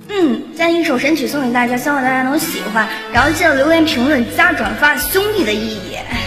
将一首神曲送给大家，希望大家能喜欢，然后记得留言评论加转发兄弟的意义。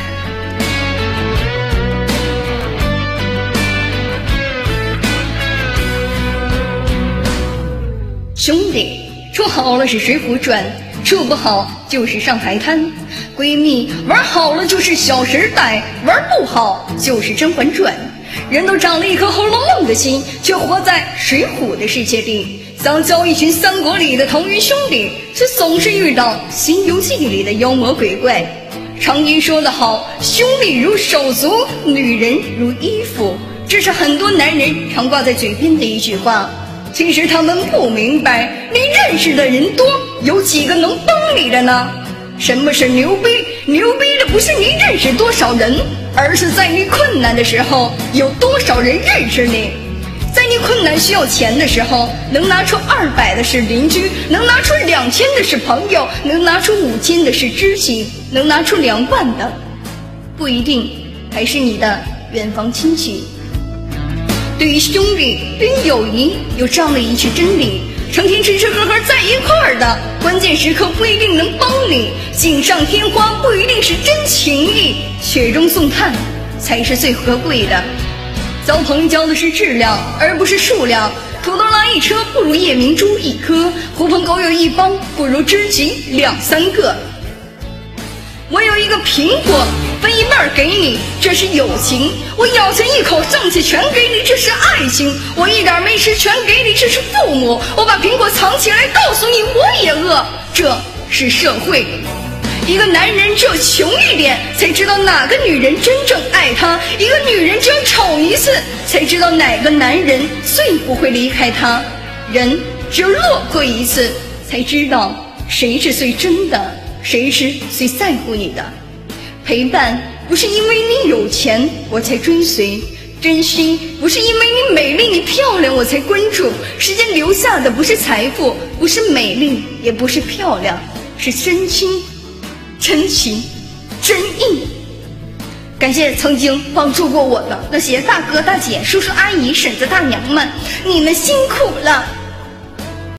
兄弟，处好了是水浒传，处不好就是上海滩。闺蜜玩好了就是小时代，玩不好就是甄嬛传。人都长了一颗《红楼梦》的心，却活在水浒的世界里。想交一群三国里的同鱼兄弟，却总是遇到《西游记》里的妖魔鬼怪。常言说得好，兄弟如手足，女人如衣服，这是很多男人常挂在嘴边的一句话。其实他们不明白，你认识的人多，有几个能帮你的呢？什么是牛逼？牛逼的不是你认识多少人，而是在你困难的时候，有多少人认识你。在你困难需要钱的时候，能拿出200的是邻居，能拿出2000的是朋友，能拿出5000的是知己，能拿出2万的不一定还是你的远房亲戚。对于兄弟，对于友谊，有这样的一句真理：成天吃吃喝喝在一块儿的，关键时刻不一定能帮你；锦上添花不一定是真情谊，雪中送炭才是最可贵的。交朋友交的是质量，而不是数量。土豆拉一车不如夜明珠一颗，狐朋狗友一帮不如知己2、3个。我有一个苹果，分一半给你，这是友情；我咬下一口，剩下全给你，这是爱情；我一点没吃，全给你，这是父母；我把苹果藏起来，告诉你我也饿，这是社会。一个男人只有穷一点，才知道哪个女人真正爱他；一个女人只有丑一次，才知道哪个男人最不会离开她。人只有落魄一次，才知道谁是最真的，谁是最在乎你的。陪伴不是因为你有钱我才追随，真心不是因为你美丽你漂亮我才关注。时间留下的不是财富，不是美丽，也不是漂亮，是真心、真情、真意。感谢曾经帮助过我的那些大哥大姐、叔叔阿姨、婶子大娘们，你们辛苦了。